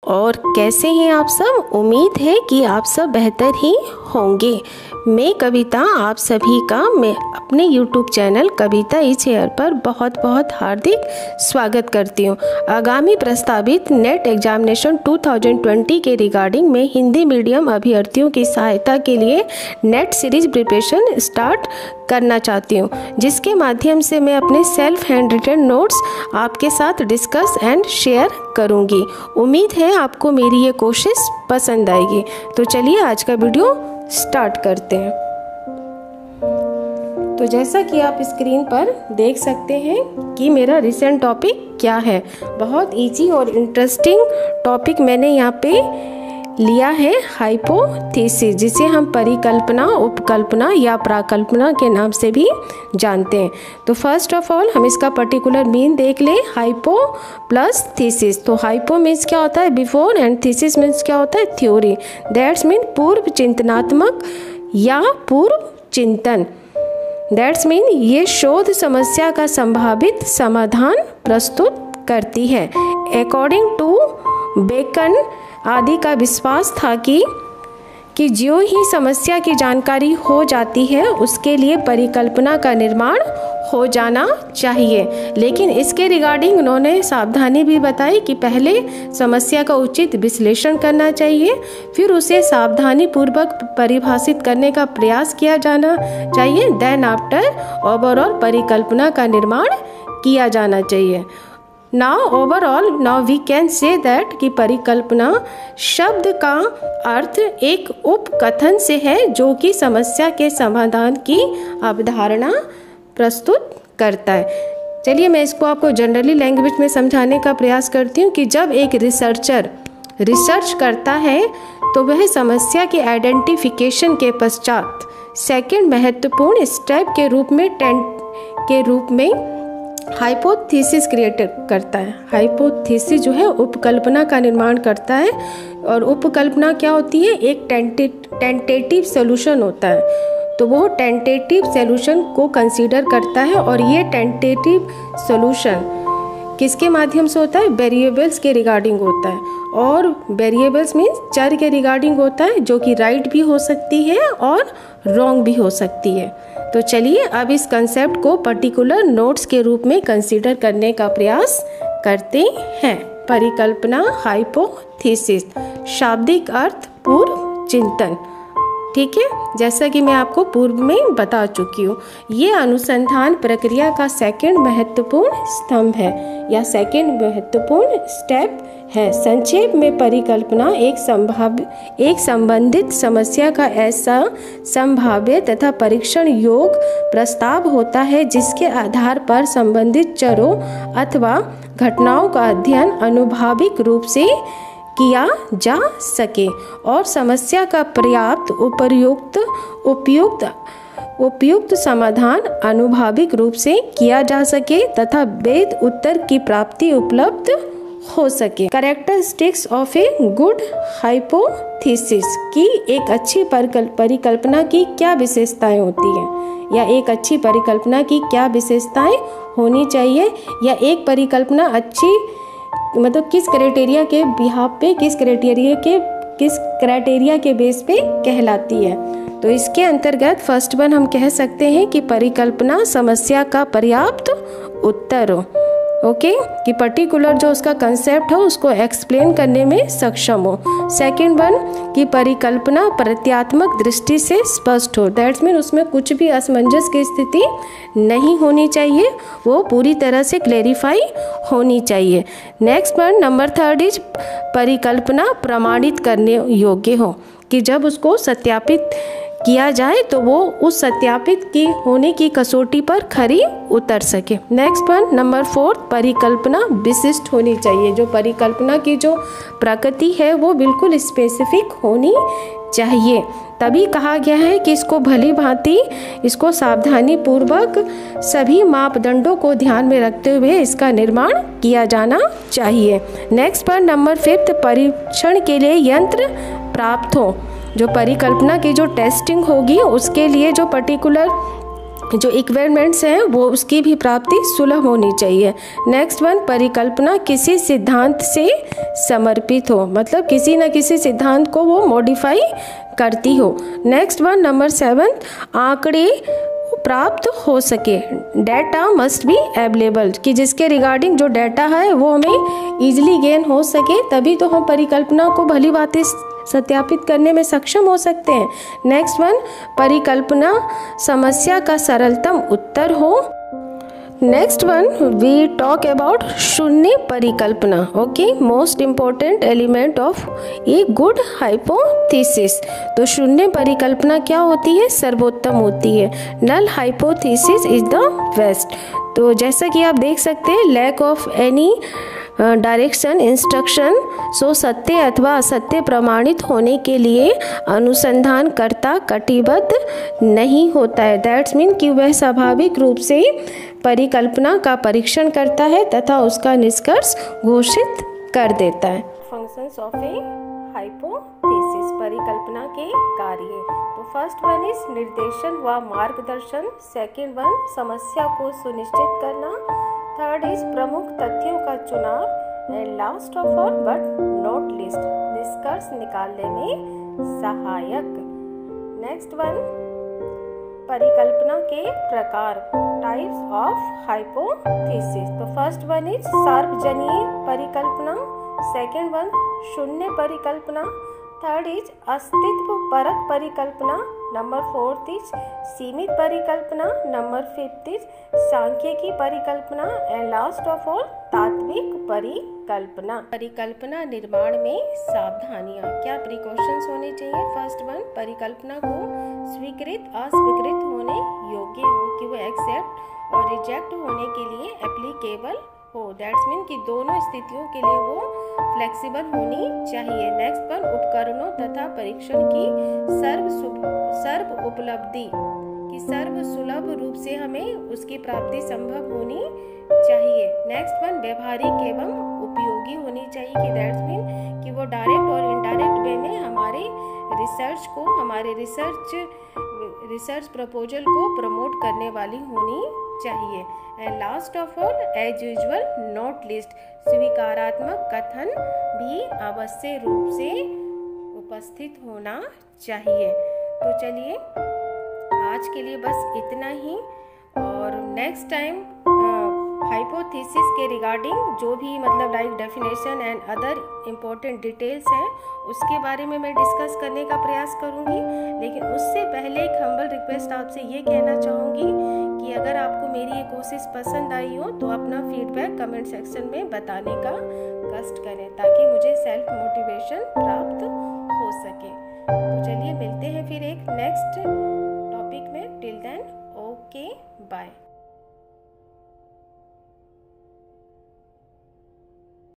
और कैसे हैं आप सब। उम्मीद है कि आप सब बेहतर ही होंगे। मैं कविता आप सभी का मैं अपने YouTube चैनल कविता इस एयर पर बहुत बहुत हार्दिक स्वागत करती हूँ। आगामी प्रस्तावित नेट एग्जामिनेशन 2020 के रिगार्डिंग में हिंदी मीडियम अभ्यर्थियों की सहायता के लिए नेट सीरीज प्रिपरेशन स्टार्ट करना चाहती हूँ, जिसके माध्यम से मैं अपने सेल्फ हैंड रिटन नोट्स आपके साथ डिस्कस एंड शेयर करूँगी। उम्मीद है आपको मेरी ये कोशिश पसंद आएगी। तो चलिए आज का वीडियो स्टार्ट करते हैं। तो जैसा कि आप स्क्रीन पर देख सकते हैं कि मेरा रिसेंट टॉपिक क्या है। बहुत इजी और इंटरेस्टिंग टॉपिक मैंने यहाँ पे लिया है, हाइपोथेसिस, जिसे हम परिकल्पना, उपकल्पना या प्राकल्पना के नाम से भी जानते हैं। तो फर्स्ट ऑफ ऑल हम इसका पर्टिकुलर मीन देख लें। Hypo plus thesis. तो हाइपो मीन्स क्या होता है बिफोर, एंड थीसिस मीन्स क्या होता है थ्योरी। दैट्स मीन पूर्व चिंतनात्मक या पूर्व चिंतन। दैट्स मीन ये शोध समस्या का संभावित समाधान प्रस्तुत करती है। अकॉर्डिंग टू बेकन आदि का विश्वास था कि जो ही समस्या की जानकारी हो जाती है उसके लिए परिकल्पना का निर्माण हो जाना चाहिए। लेकिन इसके रिगार्डिंग उन्होंने सावधानी भी बताई कि पहले समस्या का उचित विश्लेषण करना चाहिए, फिर उसे सावधानी पूर्वक परिभाषित करने का प्रयास किया जाना चाहिए, देन आफ्टर ओवरऑल परिकल्पना का निर्माण किया जाना चाहिए। Now overall now we can say that कि परिकल्पना शब्द का अर्थ एक उपकथन से है जो कि समस्या के समाधान की अवधारणा प्रस्तुत करता है। चलिए मैं इसको आपको जनरली लैंग्वेज में समझाने का प्रयास करती हूँ कि जब एक रिसर्चर रिसर्च करता है तो वह समस्या के आइडेंटिफिकेशन के पश्चात सेकंड महत्वपूर्ण स्टेप के रूप में हाइपोथेसिस क्रिएट करता है। हाइपोथेसिस जो है उपकल्पना का निर्माण करता है, और उपकल्पना क्या होती है, एक टेंटेटिव सॉल्यूशन होता है। तो वो टेंटेटिव सॉल्यूशन को कंसीडर करता है, और ये टेंटेटिव सॉल्यूशन किसके माध्यम से होता है, वेरिएबल्स के रिगार्डिंग होता है। और वेरिएबल्स मीन्स चर के रिगार्डिंग होता है, जो कि राइट भी हो सकती है और रॉन्ग भी हो सकती है। तो चलिए अब इस कंसेप्ट को पर्टिकुलर नोट्स के रूप में कंसीडर करने का प्रयास करते हैं। परिकल्पना, हाइपोथेसिस, शाब्दिक अर्थ पूर्व चिंतन। ठीक है, जैसा कि मैं आपको पूर्व में बता चुकी हूँ, ये अनुसंधान प्रक्रिया का सेकंड महत्वपूर्ण स्तंभ है या सेकंड महत्वपूर्ण स्टेप है। संक्षेप में परिकल्पना एक संबंधित समस्या का ऐसा संभाव्य तथा परीक्षण योग्य प्रस्ताव होता है जिसके आधार पर संबंधित चरों अथवा घटनाओं का अध्ययन अनुभवात्मक रूप से किया जा सके और समस्या का पर्याप्त उपयुक्त समाधान अनुभवात्मक रूप से किया जा सके तथा वैध उत्तर की प्राप्ति उपलब्ध हो सके। Characteristics of a good hypothesis की एक अच्छी परिकल्पना की क्या विशेषताएं होती हैं, या एक अच्छी परिकल्पना की क्या विशेषताएं होनी चाहिए, या एक परिकल्पना अच्छी मतलब किस क्राइटेरिया के बिहाफ पे, किस क्राइटेरिया के बेस पे कहलाती है। तो इसके अंतर्गत फर्स्ट वन हम कह सकते हैं कि परिकल्पना समस्या का पर्याप्त उत्तर हो। ओके, कि पर्टिकुलर जो उसका कंसेप्ट हो उसको एक्सप्लेन करने में सक्षम हो। सेकंड वन कि परिकल्पना प्रत्यात्मक दृष्टि से स्पष्ट हो। दैट्स मीन उसमें कुछ भी असमंजस की स्थिति नहीं होनी चाहिए, वो पूरी तरह से क्लेरिफाई होनी चाहिए। Next one number third is परिकल्पना प्रमाणित करने योग्य हो, कि जब उसको सत्यापित किया जाए तो वो उस सत्यापित की होने की कसौटी पर खरी उतर सके। नेक्स्ट वन नंबर फोर्थ परिकल्पना विशिष्ट होनी चाहिए। जो परिकल्पना की जो प्रकृति है वो बिल्कुल स्पेसिफिक होनी चाहिए। तभी कहा गया है कि इसको भली भांति इसको सावधानी पूर्वक सभी मापदंडों को ध्यान में रखते हुए इसका निर्माण किया जाना चाहिए। नेक्स्ट पर नंबर फिफ्थ परीक्षण के लिए यंत्र प्राप्त हो। जो परिकल्पना की जो टेस्टिंग होगी उसके लिए जो पर्टिकुलर जो इक्विपमेंट्स हैं वो उसकी भी प्राप्ति सुलभ होनी चाहिए। नेक्स्ट वन, परिकल्पना किसी सिद्धांत से समर्पित हो, मतलब किसी न किसी सिद्धांत को वो मॉडिफाई करती हो। नेक्स्ट वन, नंबर 7, आंकड़े प्राप्त हो सके। डाटा मस्ट बी अवेलेबल, कि जिसके रिगार्डिंग जो डाटा है वो हमें इजीली गेन हो सके, तभी तो हम परिकल्पना को भली बातें सत्यापित करने में सक्षम हो सकते हैं। नेक्स्ट वन, परिकल्पना समस्या का सरलतम उत्तर हो। Next one, we talk about शून्य परिकल्पना। Okay, most important element of a good hypothesis. तो शून्य परिकल्पना क्या होती है? सर्वोत्तम होती है। Null hypothesis is the best. तो जैसा कि आप देख सकते हैं, lack of any direction instruction, so सत्य अथवा असत्य प्रमाणित होने के लिए अनुसंधानकर्ता कटिबद्ध नहीं होता है। दैट्स मीन कि वह स्वाभाविक रूप से परिकल्पना का परीक्षण करता है तथा उसका निष्कर्ष घोषित कर देता है। फंक्शंस ऑफ ए हाइपोथेसिस, परिकल्पना के कार्य। तो फर्स्ट वन इज निर्देशन व मार्गदर्शन, सेकंड वन समस्या को सुनिश्चित करना, थर्ड इज प्रमुख तथ्यों का चुनाव, and last of all but not least निष्कर्ष निकालने में सहायक। नेक्स्ट वन, परिकल्पना के प्रकार, टाइप्स ऑफ हाइपोथेसिस। तो फर्स्ट वन इज सार्वजनीय परिकल्पना, सेकंड वन शून्य परिकल्पना, थर्ड इज अस्तित्व परक परिकल्पना, नंबर फोर्थ इज सीमित परिकल्पना, नंबर फिफ्थ इज सांख्यिकी परिकल्पना, एंड लास्ट ऑफ ऑल तात्विक परिकल्पना। परिकल्पना निर्माण में सावधानियां, क्या प्रिकॉशंस होने चाहिए? फर्स्ट वन, परिकल्पना को स्वीकृत अस्वीकृत होने योग्य हो, कि वो एक्सेप्ट और रिजेक्ट होने के लिए एप्लीकेबल हो। दैट्स मीन कि दोनों स्थितियों के लिए वो फ्लेक्सिबल होनी चाहिए। नेक्स्ट वन, उपकरणों तथा परीक्षण की सर्व उपलब्धि, कि सर्व सुलभ रूप से हमें उसकी प्राप्ति संभव होनी चाहिए। नेक्स्ट वन, व्यवहारिक एवं उपयोगी होनी चाहिए, कि दैट्स मीन कि वो डायरेक्ट और इनडायरेक्ट वे में हमारे रिसर्च को, हमारे रिसर्च प्रपोजल को प्रमोट करने वाली होनी चाहिए। And last of all, as usual not least, स्वीकारात्मक कथन भी अवश्य रूप से उपस्थित होना चाहिए। तो चलिए आज के लिए बस इतना ही, और नेक्स्ट टाइम हाइपोथेसिस के रिगार्डिंग जो भी मतलब like definition and other important details हैं उसके बारे में मैं डिस्कस करने का प्रयास करूंगी। लेकिन उससे पहले एक हम्बल रिक्वेस्ट आपसे ये कहना चाहूँगी कि अगर आपको मेरी ये कोशिश पसंद आई हो तो अपना फीडबैक कमेंट सेक्शन में बताने का कष्ट करें, ताकि मुझे सेल्फ मोटिवेशन प्राप्त हो सके। तो चलिए मिलते हैं फिर एक नेक्स्ट टॉपिक में। Till then okay bye.